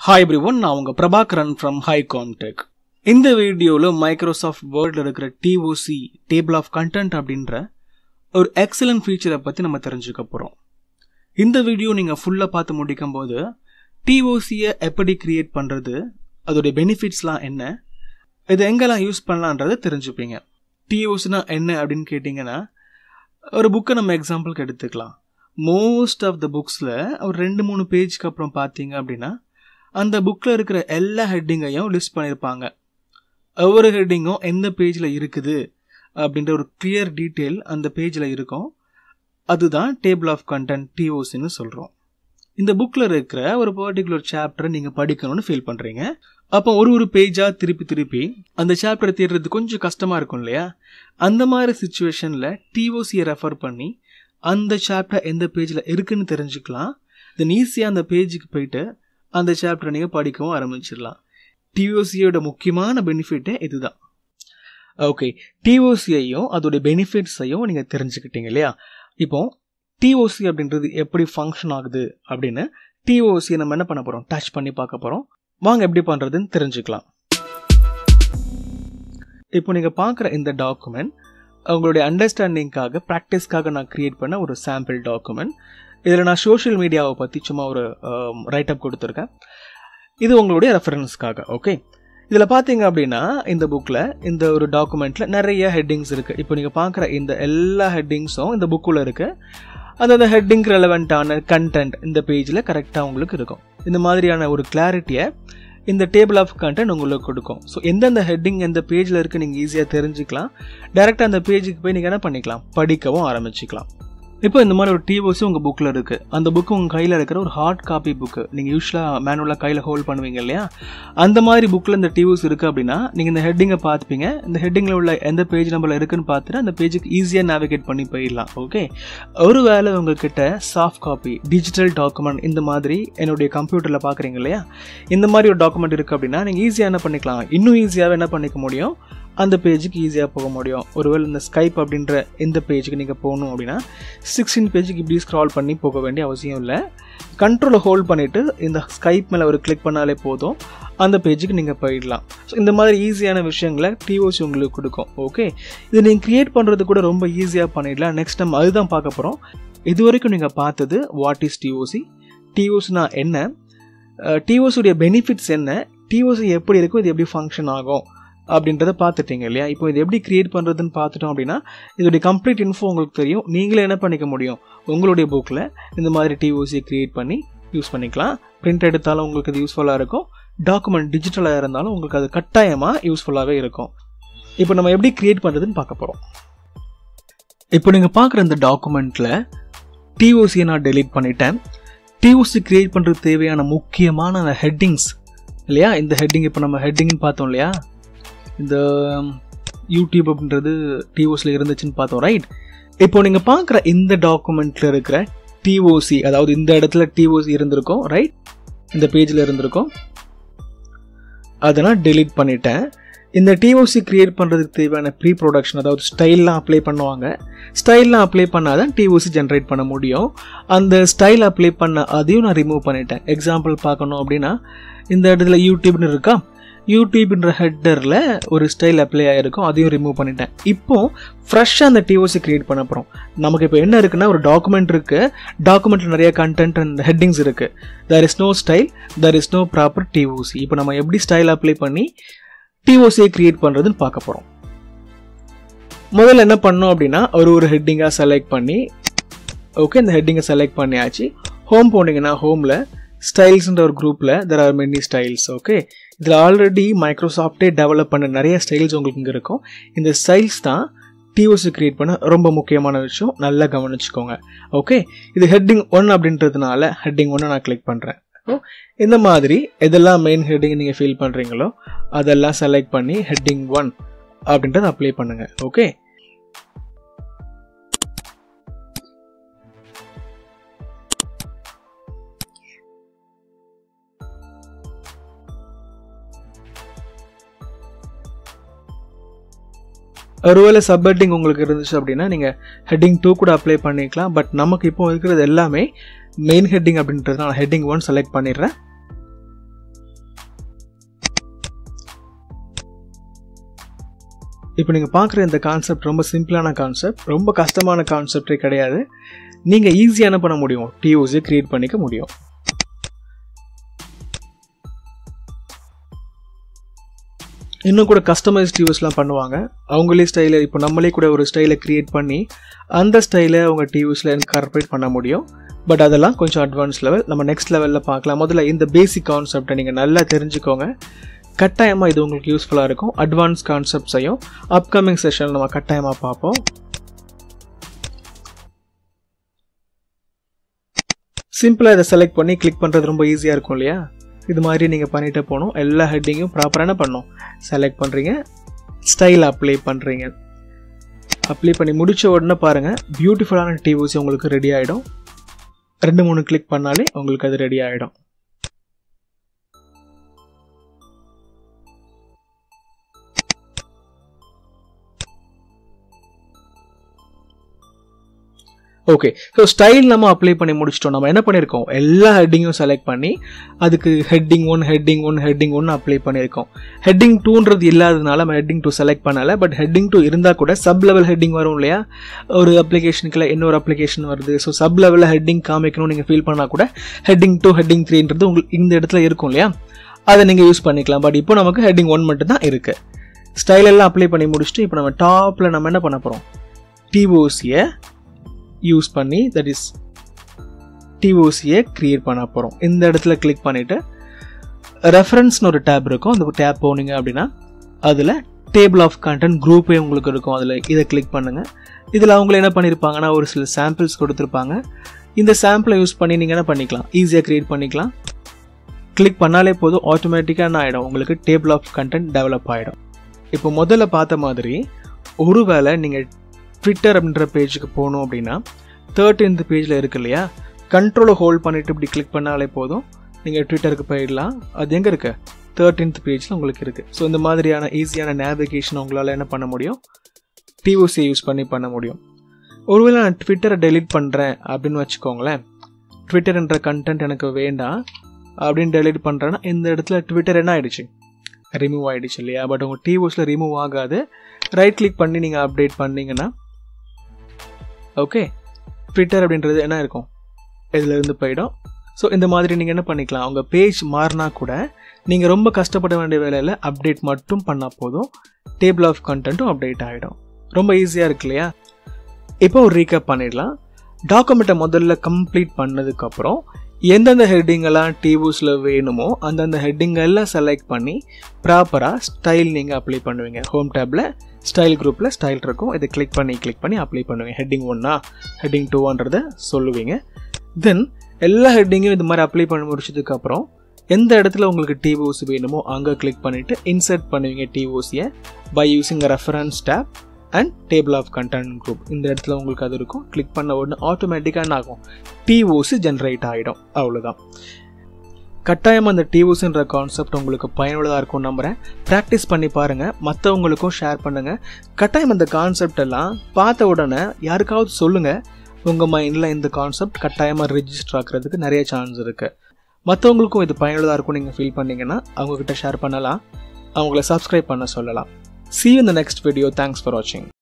Hi everyone, நான் உங்க Prabas from High Comtech. இந்த வீடியோல மைக்ரோசாஃப்ட் வேர்ட்ல இருக்கிற TOC டேபிள் ஆஃப் கண்டென்ட் அப்படின்ற ஒரு எக்ஸலன்ட் ஃபீச்சரை பத்தி நம்ம தெரிஞ்சுக்க போறோம். இந்த வீடியோ நீங்க ஃபுல்லா பார்த்து முடிக்கும்போது TOC-யை எப்படி கிரியேட் பண்றது, அதோட பெனிஃபிட்ஸ்லாம் என்ன, இது எங்கெல்லாம் யூஸ் பண்ணலாம்ன்றதை தெரிஞ்சுப்பீங்க. TOC-னா என்ன அப்படின்னு கேட்டிங்கன்னா, ஒரு புக்கை நம்ம எக்ஸாம்பிளுக்கு எடுத்துக்கலாம். மோஸ்ட் ஆஃப் த புக்ஸில் ஒரு 2-3 பேஜ்க்கு அப்புறம் பார்த்தீங்க அப்படின்னா அந்த புக்கில் இருக்கிற எல்லா ஹெட்டிங்கையும் லிஸ்ட் பண்ணியிருப்பாங்க. ஒவ்வொரு ஹெட்டிங்கும் எந்த பேஜில் இருக்குது அப்படின்ற ஒரு கிளியர் டீட்டெயில் அந்த பேஜில் இருக்கும். அதுதான் டேபிள் ஆஃப் கண்டென்ட் TOCன்னு சொல்கிறோம். இந்த புக்கில் இருக்கிற ஒரு பர்டிகுலர் சாப்டரை நீங்கள் படிக்கணும்னு ஃபீல் பண்ணுறீங்க. அப்போ ஒரு பேஜாக திருப்பி அந்த சாப்டரை தேடுறது கொஞ்சம் கஷ்டமாக இருக்கும் இல்லையா? அந்த மாதிரி சுச்சுவேஷனில் TOC-யை ரெஃபர் பண்ணி அந்த சாப்டர் எந்த பேஜில் இருக்குன்னு தெரிஞ்சுக்கலாம். தென் ஈஸியாக அந்த பேஜுக்கு போயிட்டு அந்த சாப்டரை நீங்கள் படிக்கவும் ஆரம்பிச்சிடலாம். TOC-யோட முக்கியமான பெனிஃபிட்டே இதுதான். ஓகே, TOC-ஐயும் அதோட பெனிஃபிட்ஸையும் நீங்கள் தெரிஞ்சுக்கிட்டீங்க இல்லையா? இப்போ TOC அப்படின்றது எப்படி ஃபங்க்ஷன் ஆகுது அப்படின்னு TOC-யை நம்ம என்ன பண்ண போகிறோம், டச் பண்ணி பார்க்க போகிறோம். வாங்க எப்படி பண்ணுறதுன்னு தெரிஞ்சுக்கலாம். இப்போ நீங்கள் பார்க்குற இந்த டாக்குமெண்ட் உங்களுடைய அண்டர்ஸ்டாண்டிங்காக ப்ராக்டிஸ்க்காக நான் க்ரியேட் பண்ண ஒரு சாம்பிள் டாக்குமெண்ட். இதில் நான் சோஷியல் மீடியாவை பற்றி சும்மா ஒரு ரைட்டப் கொடுத்துருக்கேன். இது உங்களுடைய ரெஃபரன்ஸ்க்காக. ஓகே, இதில் பார்த்தீங்க அப்படின்னா இந்த புக்கில் இந்த ஒரு டாக்குமெண்ட்டில் நிறைய ஹெட்டிங்ஸ் இருக்குது. இப்போ நீங்கள் பார்க்குற இந்த எல்லா ஹெட்டிங்ஸும் இந்த புக்குள்ளே இருக்குது. அந்த ஹெட்டிங் ரெலவெண்ட்டான கண்டென்ட் இந்த பேஜில் கரெக்டாக உங்களுக்கு இருக்கும். இந்த மாதிரியான ஒரு கிளாரிட்டியை இந்த டேபிள் ஆஃப் கண்டென்ட் உங்களுக்கு கொடுக்கும். ஸோ எந்தெந்த ஹெட்டிங் எந்த பேஜில் இருக்குது நீங்கள் ஈஸியாக தெரிஞ்சுக்கலாம். டேரெக்டாக அந்த பேஜுக்கு போய் நீங்கள் என்ன பண்ணிக்கலாம், படிக்கவும் ஆரம்பிச்சிக்கலாம். இப்போ இந்த மாதிரி ஒரு TOC உங்கள் புக்கில் இருக்குது. அந்த புக்கு உங்கள் கையில் இருக்கிற ஒரு ஹார்ட் காப்பி புக்கு, நீங்கள் யூஸ்வலாக மேனுவலாக கையில் ஹோல்ட் பண்ணுவீங்க இல்லையா? அந்த மாதிரி புக்கில் இந்த TOC இருக்குது அப்படின்னா நீங்கள் இந்த ஹெட்டிங்கை பார்த்துப்பீங்க. இந்த ஹெட்டிங்கில் உள்ள எந்த பேஜ் நம்பரில் இருக்குன்னு பார்த்துட்டு அந்த பேஜுக்கு ஈஸியாக நேவிகேட் பண்ணி போயிடலாம். ஓகே, ஒரு வேளை உங்கள்கிட்ட சாஃப்ட் காப்பி டிஜிட்டல் டாக்குமெண்ட் இந்த மாதிரி என்னுடைய கம்ப்யூட்டரில் பார்க்குறீங்க இல்லையா? இந்த மாதிரி ஒரு டாக்குமெண்ட் இருக்குது அப்படின்னா நீங்கள் ஈஸியாக என்ன பண்ணிக்கலாம், இன்னும் ஈஸியாகவே என்ன பண்ணிக்க முடியும், அந்த பேஜுக்கு ஈஸியாக போக முடியும். ஒருவேளை இந்த ஸ்கைப் அப்படின்ற இந்த பேஜுக்கு நீங்கள் போகணும் அப்படின்னா 16 பேஜுக்கு இப்படி ஸ்க்ரால் பண்ணி போக வேண்டிய அவசியம் இல்லை. கண்ட்ரோலை ஹோல்ட் பண்ணிவிட்டு இந்த ஸ்கைப் மேலே ஒரு கிளிக் பண்ணாலே போதும், அந்த பேஜுக்கு நீங்கள் போயிடலாம். ஸோ இந்த மாதிரி ஈஸியான விஷயங்களை TOC உங்களுக்கு கொடுக்கும். ஓகே, இது நீங்கள் க்ரியேட் பண்ணுறது கூட ரொம்ப ஈஸியாக பண்ணிடலாம். நெக்ஸ்ட் நம்ம அதுதான் பார்க்க போகிறோம். இது வரைக்கும் நீங்கள் பார்த்தது வாட் இஸ் TOC, TOCனா என்ன, TOC-உடைய பெனிஃபிட்ஸ் என்ன, TOC எப்படி இருக்கும், இது எப்படி ஃபங்க்ஷன் ஆகும் அப்படின்றத பார்த்துட்டீங்க இல்லையா? இப்போ இது எப்படி கிரியேட் பண்ணுறதுன்னு பார்த்துட்டோம் அப்படின்னா இதோடைய கம்ப்ளீட் இன்ஃபோ உங்களுக்கு தெரியும். நீங்களே என்ன பண்ணிக்க முடியும், உங்களுடைய புக்கில் இந்த மாதிரி TOC கிரியேட் பண்ணி யூஸ் பண்ணிக்கலாம். பிரிண்ட் எடுத்தாலும் உங்களுக்கு இது யூஸ்ஃபுல்லாக இருக்கும். டாக்குமெண்ட் டிஜிட்டலாக இருந்தாலும் உங்களுக்கு அது கட்டாயமாக யூஸ்ஃபுல்லாகவே இருக்கும். இப்போ நம்ம எப்படி கிரியேட் பண்ணுறதுன்னு பார்க்க போகிறோம். இப்போ நீங்கள் பார்க்குற இந்த டாக்குமெண்ட்டில் TOC-யை நான் டெலீட் பண்ணிட்டேன். TOC கிரியேட் பண்ணுறது தேவையான முக்கியமான ஹெட்டிங்ஸ் இல்லையா? இந்த ஹெட்டிங் இப்போ நம்ம ஹெட்டிங்னு பார்த்தோம் இல்லையா? இந்த யூடியூப் அப்படின்றது TOC-ல இருந்துச்சுன்னு பார்த்தோம், ரைட்? இப்போ நீங்கள் பார்க்குற இந்த டாக்குமெண்ட்டில் இருக்கிற TOC, அதாவது இந்த இடத்துல TOC இருந்திருக்கும், ரைட்? இந்த பேஜில் இருந்திருக்கும். அதை நான் டெலீட் பண்ணிட்டேன். இந்த TOC கிரியேட் பண்ணுறதுக்கு தேவையான ப்ரீ ப்ரொடக்ஷன், அதாவது ஸ்டைல்லாம் அப்ளை பண்ணுவாங்க. ஸ்டைல்லாம் அப்ளை பண்ணால் தான் TOC ஜென்ரேட் பண்ண முடியும். அந்த ஸ்டைல் அப்ளை பண்ண அதையும் நான் ரிமூவ் பண்ணிட்டேன். எக்ஸாம்பிள் பார்க்கணும் அப்படின்னா இந்த இடத்துல யூடியூப்னு இருக்கா, யூடியூப்ன்ற ஹெட்டரில் ஒரு ஸ்டைல் அப்ளை ஆகிருக்கும், அதையும் ரிமூவ் பண்ணிட்டேன். இப்போது ஃப்ரெஷ்ஷாக அந்த TOC கிரியேட் பண்ண போகிறோம். நமக்கு இப்போ என்ன இருக்குன்னா ஒரு டாக்குமெண்ட் இருக்குது. டாக்குமெண்ட்டில் நிறைய கண்டென்ட் அண்ட் ஹெட்டிங்ஸ் இருக்குது. There is no style, there is no proper TOC. இப்போ நம்ம எப்படி ஸ்டைல் அப்ளை பண்ணி TOC-யை கிரியேட் பண்ணுறதுன்னு பார்க்க போகிறோம். முதல்ல என்ன பண்ணோம் அப்படின்னா ஒரு ஹெட்டிங்காக செலக்ட் பண்ணி, ஓகே, இந்த ஹெட்டிங்கை செலக்ட் பண்ணியாச்சு. ஹோம் போனீங்கன்னா ஹோமில் ஸ்டைல்ஸ்ன்ற ஒரு குரூப்பில் there are many styles. Okay, இதில் ஆல்ரெடி மைக்ரோசாஃப்டே டெவலப் பண்ண நிறைய ஸ்டைல்ஸ் உங்களுக்கு இங்கே இருக்கும். இந்த ஸ்டைல்ஸ் தான் TOC கிரியேட் பண்ண ரொம்ப முக்கியமான விஷயம், நல்லா கவனிச்சுக்கோங்க. ஓகே, இது ஹெட்டிங் 1 அப்படின்றதுனால ஹெட்டிங் 1 நான் கிளிக் பண்ணுறேன். ஸோ இந்த மாதிரி எதெல்லாம் மெயின் ஹெட்டிங் நீங்கள் ஃபீல் பண்ணுறீங்களோ அதெல்லாம் செலக்ட் பண்ணி ஹெட்டிங் 1 அப்படின்றத அப்ளை பண்ணுங்கள். ஓகே, ஒருவேளை சப் ஹெட்டிங் உங்களுக்கு இருந்துச்சு அப்படின்னா நீங்கள் ஹெட்டிங் 2 கூட அப்ளை பண்ணிக்கலாம். பட் நமக்கு இப்போ இருக்கிறது எல்லாமே மெயின் ஹெட்டிங் அப்படின்றது நான் ஹெட்டிங் 1 செலக்ட் பண்ணிடுறேன். இப்போ நீங்கள் பார்க்குற இந்த கான்செப்ட் ரொம்ப சிம்பிளான கான்செப்ட், ரொம்ப கஷ்டமான கான்செப்டே கிடையாது. நீங்கள் ஈஸியாக பண்ண முடியும், TOC கிரியேட் பண்ணிக்க முடியும். இன்னும் கூட கஸ்டமைஸ் TOCலாம் பண்ணுவாங்க. அவங்களே ஸ்டைலை, இப்போ நம்மளே கூட ஒரு ஸ்டைலை கிரியேட் பண்ணி அந்த ஸ்டைலை அவங்க TOCல இன்கார்பரேட் பண்ண முடியும். பட் அதெல்லாம் கொஞ்சம் அட்வான்ஸ் லெவல், நம்ம நெக்ஸ்ட் லெவலில் பார்க்கலாம். முதல்ல இந்த பேசிக் கான்செப்டை நீங்கள் நல்லா தெரிஞ்சுக்கோங்க. கட்டாயமாக இது உங்களுக்கு யூஸ்ஃபுல்லாக இருக்கும். அட்வான்ஸ் கான்செப்ட்ஸையும் அப்கமிங் செஷனில் நம்ம கட்டாயமாக பார்ப்போம். சிம்பிளாக இதை செலக்ட் பண்ணி கிளிக் பண்ணுறது ரொம்ப ஈஸியாக இருக்கும் இல்லையா? இது மாதிரி நீங்கள் பண்ணிகிட்டே போகணும். எல்லா ஹெட்டிங்கும் ப்ராப்பரான பண்ணணும். செலக்ட் பண்ணுறீங்க, ஸ்டைல் அப்ளை பண்ணுறீங்க. அப்ளை பண்ணி முடித்த உடனே பாருங்கள், பியூட்டிஃபுல்லான TOC உங்களுக்கு ரெடி ஆகிடும். 2-3 கிளிக் பண்ணாலே உங்களுக்கு அது ரெடி ஆகிடும். ஓகே, ஸோ ஸ்டைல் நம்ம அப்ளை பண்ணி முடிச்சிட்டோம். நம்ம என்ன பண்ணியிருக்கோம், எல்லா ஹெட்டிங்கும் செலக்ட் பண்ணி அதுக்கு ஹெட்டிங் 1 அப்ளை பண்ணியிருக்கோம். ஹெட்டிங் 2ன்றது இல்லாததுனால நம்ம ஹெட்டிங் 2 செலக்ட் பண்ணலை. பட் ஹெட்டிங் 2 இருந்தால் கூட சப் லெவல் ஹெட்டிங் வரும் இல்லையா? ஒரு அப்ளிகேஷனுக்குள்ள இன்னொரு அப்ளிகேஷன் வருது. ஸோ சப் லெவலில் ஹெட்டிங் காமிக்கணும்னு நீங்கள் ஃபீல் பண்ணால் கூட ஹெட்டிங் 2 ஹெட்டிங் 3ன்றது உங்களுக்கு இந்த இடத்துல இருக்கும் இல்லையா? அதை நீங்கள் யூஸ் பண்ணிக்கலாம். பட் இப்போ நமக்கு ஹெட்டிங் 1 மட்டும் தான் இருக்குது. ஸ்டைல் எல்லாம் அப்ளை பண்ணி முடிச்சுட்டு இப்போ நம்ம டாப்பில் நம்ம என்ன பண்ண போகிறோம், TOCயை யூஸ் பண்ணி, தட் இஸ் TOCயை கிரியேட் பண்ண போகிறோம். இந்த இடத்துல கிளிக் பண்ணிவிட்டு ரெஃபரன்ஸ்னு ஒரு டேப் இருக்கும். அந்த டேப் போனீங்க அப்படின்னா அதில் டேபிள் ஆஃப் கண்டென்ட் குரூப்பே உங்களுக்கு இருக்கும். அதில் இதை கிளிக் பண்ணுங்கள். இதில் அவங்கள என்ன பண்ணியிருப்பாங்கன்னா ஒரு சில சாம்பிள்ஸ் கொடுத்துருப்பாங்க. இந்த சாம்பிளை யூஸ் பண்ணி நீங்கள் என்ன பண்ணிக்கலாம், ஈஸியாக கிரியேட் பண்ணிக்கலாம். கிளிக் பண்ணாலே போதும், ஆட்டோமேட்டிக்காக என்ன ஆகிடும், உங்களுக்கு டேபிள் ஆஃப் கண்டென்ட் டெவலப் ஆகிடும். இப்போ முதல்ல பார்த்த மாதிரி ஒருவேளை நீங்கள் ட்விட்டர் அப்படின்ற பேஜுக்கு போகணும் அப்படின்னா 13th பேஜில் இருக்கு இல்லையா? கண்ட்ரோலை ஹோல்ட் பண்ணிவிட்டு இப்படி கிளிக் பண்ணாலே போதும், நீங்கள் ட்விட்டருக்கு போயிடலாம். அது எங்கே இருக்குது, 13th பேஜில் உங்களுக்கு இருக்குது. ஸோ இந்த மாதிரியான ஈஸியான நேவிகேஷன் உங்களால் என்ன பண்ண முடியும், TOC யூஸ் பண்ண முடியும். ஒருவேளை நான் ட்விட்டரை டெலீட் பண்ணுறேன் அப்படின்னு வச்சுக்கோங்களேன், ட்விட்டர்ன்ற கண்டென்ட் எனக்கு வேண்டாம் அப்படின்னு டெலீட் பண்ணுறேன்னா இந்த இடத்துல ட்விட்டர் என்ன ஆகிடுச்சு, ரிமூவ் ஆகிடுச்சு இல்லையா? பட் உங்கள் TOCல ரிமூவ் ஆகாது. ரைட் கிளிக் பண்ணி நீங்கள் அப்டேட் பண்ணிங்கன்னா ஓகே, ட்விட்டர் அப்படின்றது என்ன இருக்கும், இதிலேருந்து போயிடும். ஸோ இந்த மாதிரி நீங்கள் என்ன பண்ணிக்கலாம், உங்கள் பேஜ் மாறினா கூட நீங்கள் ரொம்ப கஷ்டப்பட வேண்டிய வேலையில் அப்டேட் மட்டும் பண்ணால் போதும், டேபிள் ஆஃப் கண்டென்ட்டும் அப்டேட் ஆகிடும். ரொம்ப ஈஸியாக இருக்கு இல்லையா? இப்போ ஒரு ரீகேப் பண்ணிடலாம். டாக்குமெண்ட்டை முதல்ல கம்ப்ளீட் பண்ணதுக்கப்புறம் எந்தெந்த ஹெட்டிங்கெல்லாம் TOCல வேணுமோ அந்தந்த ஹெட்டிங்கெல்லாம் செலக்ட் பண்ணி ப்ராப்பராக ஸ்டைல் நீங்கள் அப்ளை பண்ணுவீங்க. ஹோம் டேப்பில் ஸ்டைல் குரூப்பில் ஸ்டைல் இருக்கும். இதை கிளிக் பண்ணி அப்ளை பண்ணுவீங்க. ஹெட்டிங் 1 ஹெட்டிங் 2ன்றதை சொல்லுவீங்க. தென் எல்லா ஹெட்டிங்கும் இது மாதிரி அப்ளை பண்ணி முடிச்சதுக்கப்புறம் எந்த இடத்துல உங்களுக்கு TOC வேணுமோ அங்கே கிளிக் பண்ணிவிட்டு இன்சர்ட் பண்ணுவீங்க TOCயை by using reference tab and table of content group. இந்த இடத்துல உங்களுக்கு அது இருக்கும். கிளிக் பண்ண உடனே ஆட்டோமேட்டிக்காக என்ன ஆகும், TOC ஜென்ரேட் ஆகிடும். அவ்வளோதான். கட்டாயமாக அந்த TOCன்ற கான்செப்ட் உங்களுக்கு பயனுள்ளதாக இருக்கும் நம்புகிறேன். ப்ராக்டிஸ் பண்ணி பாருங்கள், மற்றவங்களுக்கும் ஷேர் பண்ணுங்கள். கட்டாயம் அந்த கான்செப்ட் எல்லாம் பார்த்த உடனே யாருக்காவது சொல்லுங்கள். உங்கள் மைண்டில் இந்த கான்செப்ட் கட்டாயமாக ரிஜிஸ்டர் ஆகிறதுக்கு நிறைய சான்ஸ் இருக்குது. மற்றவங்களுக்கும் இது பயனுள்ளதாக இருக்கும் நீங்கள் ஃபீல் பண்ணிங்கன்னா அவங்கக்கிட்ட ஷேர் பண்ணலாம், அவங்கள சப்ஸ்கிரைப் பண்ண சொல்லலாம். See you in the next video. Thanks for watching.